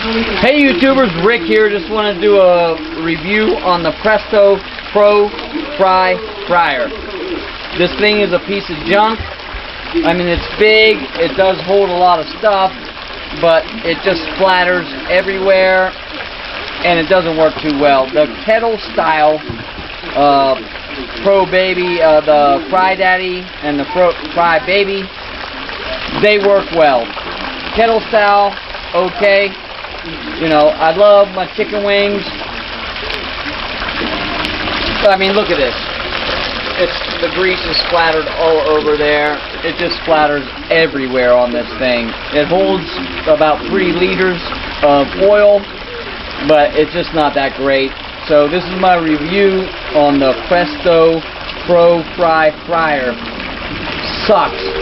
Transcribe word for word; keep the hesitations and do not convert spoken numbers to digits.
Hey YouTubers, Rick here. Just want to do a review on the Presto Pro Fry Fryer. This thing is a piece of junk. I mean, it's big, it does hold a lot of stuff, but it just splatters everywhere and it doesn't work too well. The kettle style uh, Pro Baby, uh, the Fry Daddy and the Pro Fry Baby, they work well. Kettle style, okay. You know, I love my chicken wings. I mean, look at this. It's, the grease is splattered all over there. It just splatters everywhere on this thing. It holds about three liters of oil, but it's just not that great. So this is my review on the Presto Pro Fry Fryer. Sucks.